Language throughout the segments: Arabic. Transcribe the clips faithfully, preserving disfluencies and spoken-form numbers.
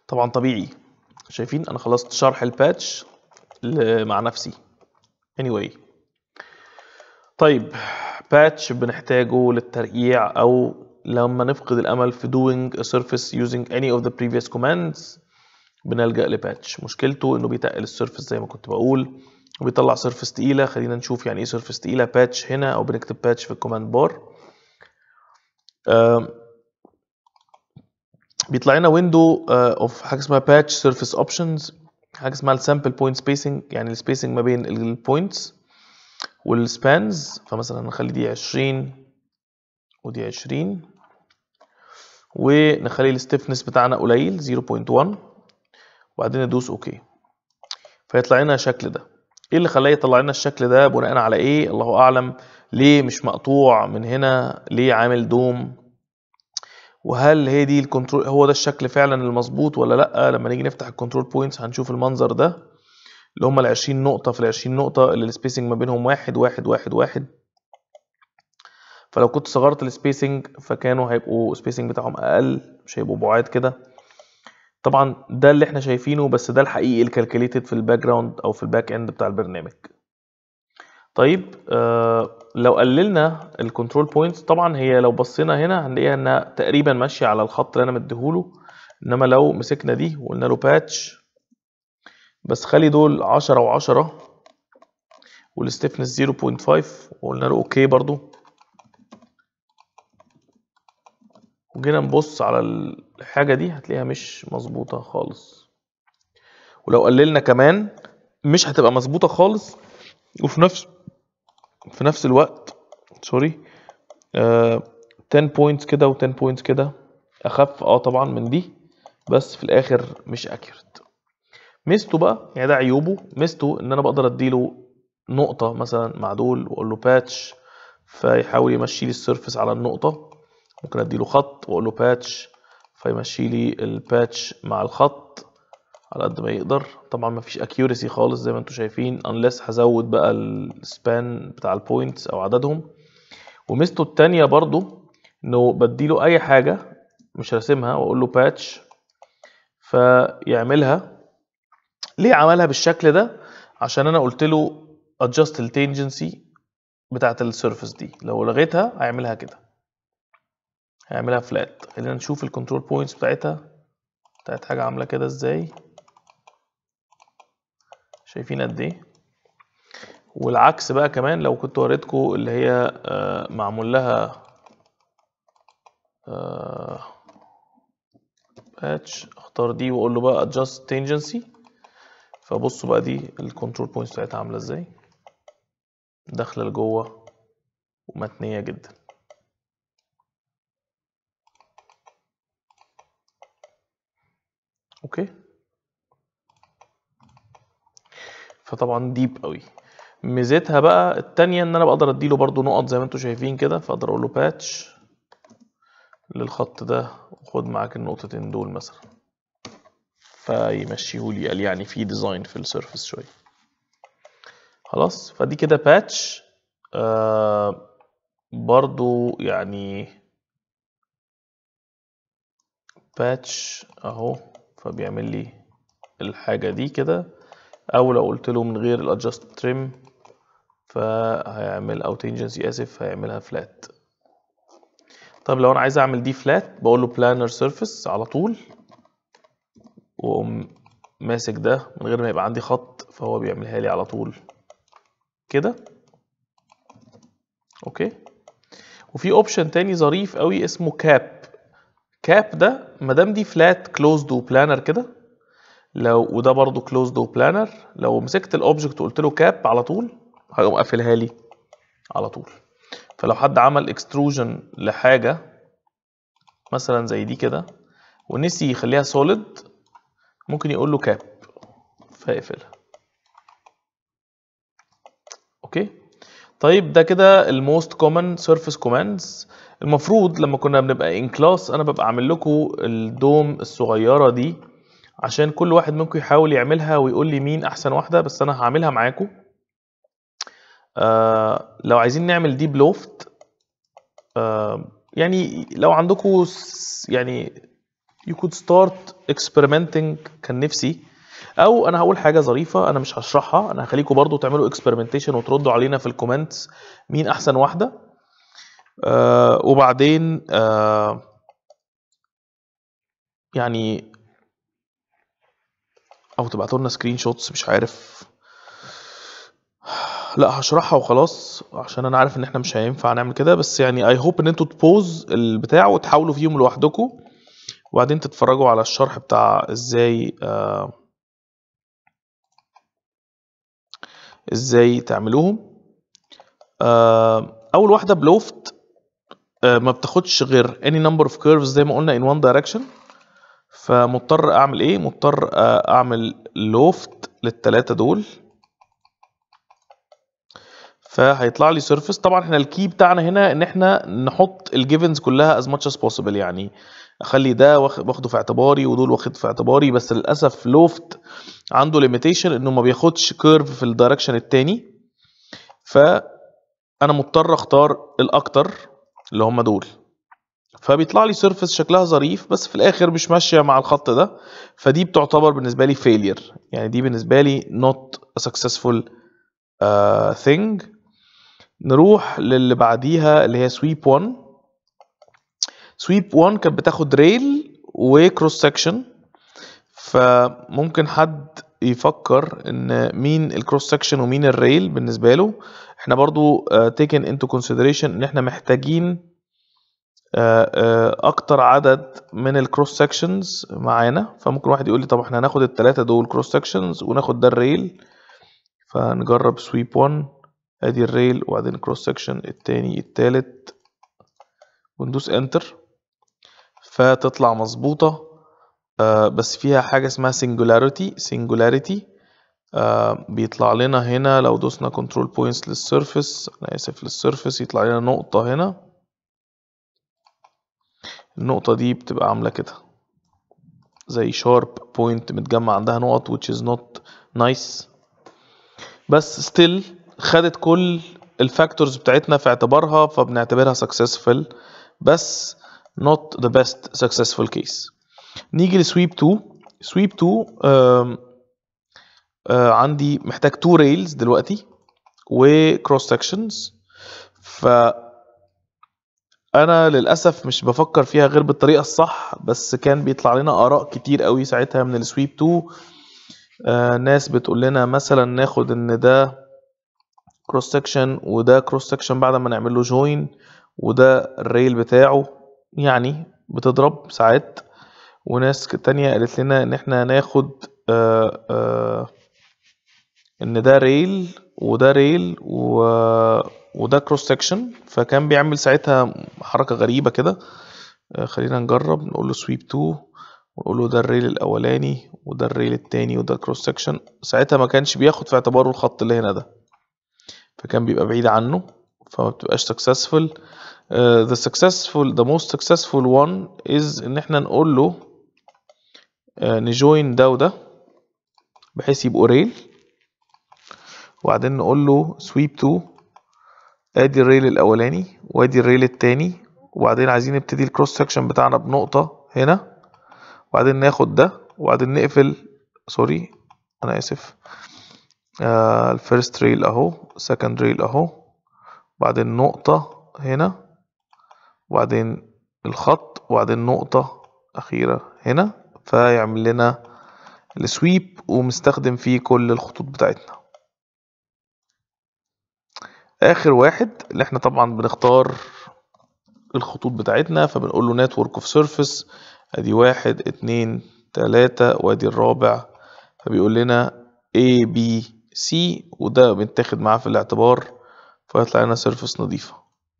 طبعا طبيعي. شايفين انا خلصت شرح الباتش مع نفسي. anyway طيب باتش بنحتاجه للترقيع او لما نفقد الامل في doing a surface using any of the previous commands بنلجأ لباتش. مشكلته انه بيتقل السيرفس زي ما كنت بقول وبيطلع سيرفس تقيله. خلينا نشوف يعني ايه سيرفس تقيله. باتش هنا او بنكتب باتش في الكوماند بار. بيطلع لنا ويندو اوف حاجه اسمها باتش سيرفيس اوبشنز، حاجه اسمها السامبل بوينت سبيسنج، يعني السبيسنج ما بين البوينتس والسبانز. فمثلا نخلي دي عشرين ودي عشرين ونخلي الستيفنس بتاعنا قليل صفر فاصلة واحد وبعدين ندوس اوكي فيطلع لنا الشكل ده. ايه اللي خلاه يطلع لنا الشكل ده؟ بناء على ايه؟ الله اعلم. ليه مش مقطوع من هنا؟ ليه عامل دوم؟ وهل هي دي الكنترول، هو ده الشكل فعلا المظبوط ولا لا؟ لما نيجي نفتح الكنترول بوينتس هنشوف المنظر ده اللي هم ال عشرين نقطة في ال عشرين نقطة اللي السبيسنج ما بينهم واحد واحد واحد واحد. فلو كنت صغرت السبيسنج فكانوا هيبقوا السبيسنج بتاعهم اقل، مش هيبقوا بعاد كده. طبعا ده اللي احنا شايفينه، بس ده الحقيقي الكالكوليتد في الباك جراوند او في الباك اند بتاع البرنامج. طيب آه لو قللنا الكنترول بوينتس، طبعا هي لو بصينا هنا هنلاقيها انها تقريبا ماشيه على الخط اللي انا مديهوله. انما لو مسكنا دي وقلنا له باتش بس خلي دول عشرة وعشرة والستيفنس صفر فاصلة خمسة وقلنا له اوكي برضو، وجينا نبص على الحاجه دي هتلاقيها مش مظبوطه خالص. ولو قللنا كمان مش هتبقى مظبوطه خالص. وفي نفس في نفس الوقت سوري آه عشرة بوينتس كده و10 بوينتس كده اخف اه طبعا من دي، بس في الاخر مش اكيوريت. ميزته بقى يعني ده عيوبه. ميزته ان انا بقدر اديله نقطه مثلا مع دول واقول له باتش فيحاول يمشي لي السيرفس على النقطه. ممكن اديله خط واقول له باتش فيمشي لي الباتش مع الخط على قد ما يقدر. طبعا ما فيش اكيوريسي خالص زي ما انتم شايفين unless هزود بقى السبان بتاع البوينتس او عددهم. وميزته التانية برضو انه بديله اي حاجة مش راسمها واقول له باتش فيعملها. ليه عملها بالشكل ده؟ عشان انا قلت له adjust التانجنسي بتاعت السيرفس دي، لو لغيتها هيعملها كده، هيعملها فلات. خلينا نشوف الكنترول بوينتس بتاعتها بتاعت حاجة عاملة كده ازاي. شايفين قد ايه؟ والعكس بقى كمان لو كنت وريتكم اللي هي معمول لها باتش، اختار دي واقول له بقى adjust tangency. فبصوا بقى دي الكنترول بوينتس بتاعتها عامله ازاي، داخله لجوه ومتنيه جدا. اوكي فطبعا ديب قوي. ميزتها بقى التانية ان انا بقدر اديله برضو نقط زي ما انتم شايفين كده، فاقدر اقول له باتش للخط ده وخد معاك النقطتين دول مثلا فيمشيهولي. قال يعني في ديزاين في السيرفس شويه. خلاص فدي كده باتش آه برضو يعني باتش اهو، فبيعمل لي الحاجه دي كده. او لو قلت له من غير الادجست تريم فهيعمل او تنجنسي اسف هيعملها فلات. طب لو انا عايز اعمل دي فلات بقول له بلانر سيرفيس على طول واقوم ماسك ده من غير ما يبقى عندي خط فهو بيعملها لي على طول كده. اوكي وفي اوبشن تاني ظريف قوي اسمه كاب. كاب ده مادام دي فلات كلوزد وبلانر كده، لو وده برضو كلوزد وبلانر، لو مسكت الاوبجكت وقلت له كاب على طول هيقوم قافلها لي على طول. فلو حد عمل اكستروجن لحاجه مثلا زي دي كده ونسي يخليها سوليد ممكن يقول له كاب فيقفلها. اوكي طيب ده كده الموست كومن سيرفيس كوماندز. المفروض لما كنا بنبقى ان كلاس انا ببقى عامل لكم الدوم الصغيره دي عشان كل واحد منكم يحاول يعملها ويقول لي مين احسن واحده، بس انا هعملها معاكم. آه لو عايزين نعمل ديب لوفت آه يعني لو عندكم يعني you could start experimenting. كان نفسي، او انا هقول حاجه ظريفه انا مش هشرحها، انا هخليكم برضو تعملوا experimentation وتردوا علينا في الكومنتس مين احسن واحده. آه وبعدين آه يعني او تبعتوا لنا سكرين شوتس، مش عارف. لا هشرحها وخلاص عشان انا عارف ان احنا مش هينفع نعمل كده، بس يعني اي هوب ان انتوا تبوز البتاع وتحاولوا فيهم لوحدكم، وبعدين تتفرجوا على الشرح بتاع ازاي آه ازاي تعملوهم. آه اول واحده بلوفت، آه ما بتاخدش غير any number of curves زي ما قلنا in one direction، فمضطر اعمل ايه؟ مضطر آه اعمل لوفت للثلاثه دول، فهيطلع لي سيرفيس. طبعا احنا الكي بتاعنا هنا ان احنا نحط الجيفنز كلها as much as possible، يعني اخلي ده واخده في اعتباري ودول واخد في اعتباري، بس للاسف لوفت عنده ليميتيشن انه ما بياخدش كيرف في الدايركشن التاني، فانا مضطر اختار الاكتر اللي هم دول، فبيطلع لي سيرفيس شكلها ظريف بس في الاخر مش ماشيه مع الخط ده، فدي بتعتبر بالنسبه لي فيلير، يعني دي بالنسبه لي not a successful uh, thing. نروح للي بعديها اللي هي سويب واحد. سويب واحد كانت بتاخد ريل وكروس سكشن، فممكن حد يفكر ان مين الكروس سكشن ومين الريل بالنسبه له. احنا برضو تيكن انتو كونسيدريشن ان احنا محتاجين uh, uh, اكتر عدد من الكروس سكشنز معانا، فممكن واحد يقول لي طب احنا هناخد الثلاثه دول كروس سكشنز وناخد ده الريل، فنجرب سويب واحد ادي الريل وبعدين كروس سكشن التاني التالت وندوس انتر، فتطلع مظبوطه. آه بس فيها حاجه اسمها singularity singularity آه بيطلع لنا هنا لو دوسنا كنترول بوينتس للسيرفيس، انا اسف للسيرفيس، يطلع لنا نقطه هنا، النقطه دي بتبقى عامله كده زي شارب بوينت متجمع عندها نقط which is not nice، بس still خدت كل الفاكتورز بتاعتنا في اعتبارها، فبنعتبرها successful بس not the best successful case. نيجي لسويب اتنين. سويب اتنين آم آه عندي محتاج تو ريلز دلوقتي وكروس سكشنز، ف انا للاسف مش بفكر فيها غير بالطريقه الصح، بس كان بيطلع لنا اراء كتير قوي ساعتها من السويب اتنين. آه ناس بتقول لنا مثلا ناخد ان ده كروس سكشن وده كروس سكشن بعد ما نعمل له جوين وده الريل بتاعه، يعني بتضرب ساعات. وناس تانية قالت لنا ان احنا ناخد آآ آآ ان ده ريل وده ريل و... وده كروس سكشن، فكان بيعمل ساعتها حركة غريبة كده. خلينا نجرب، نقول له سويب اتنين ونقول له ده الريل الاولاني وده الريل التاني وده كروس سكشن، ساعتها ما كانش بياخد في اعتباره الخط اللي هنا ده، فكان بيبقى بعيد عنه فما بتبقاش successful. uh, the successful the most successful one is ان احنا نقول له uh, نجوين ده وده بحيث يبقوا ريل، وبعدين نقول له سويب اتنين ادي الريل الاولاني وادي الريل التاني، وبعدين عايزين نبتدي الكروس سكشن بتاعنا بنقطة هنا، وبعدين ناخد ده وبعدين نقفل، سوري انا اسف، آه الفيرست ريل اهو، سكند ريل اهو، بعدين نقطة هنا وبعدين الخط وبعدين نقطة أخيرة هنا، فيعمل لنا السويب ومستخدم فيه كل الخطوط بتاعتنا. آخر واحد اللي احنا طبعا بنختار الخطوط بتاعتنا، فبنقول له network of surface، ادي واحد اتنين تلاتة وادي الرابع، فبيقول لنا A B C وده بنتاخد معاه في الاعتبار، فيطلع لنا سيرفيس نظيفة.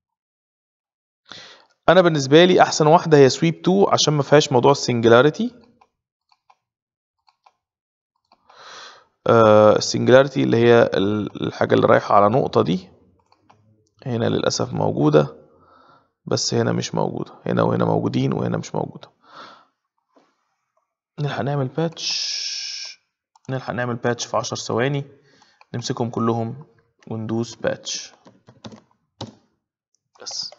انا بالنسبه لي احسن واحده هي سويب اتنين عشان ما فيهاش موضوع السنجلاريتي. السنجلاريتي اللي هي الحاجه اللي رايحه على نقطه دي، هنا للاسف موجوده بس هنا مش موجوده، هنا وهنا موجودين وهنا مش موجوده. نلحق نعمل باتش، نلحق نعمل باتش في عشر ثواني، نمسكهم كلهم وندوس باتش بس.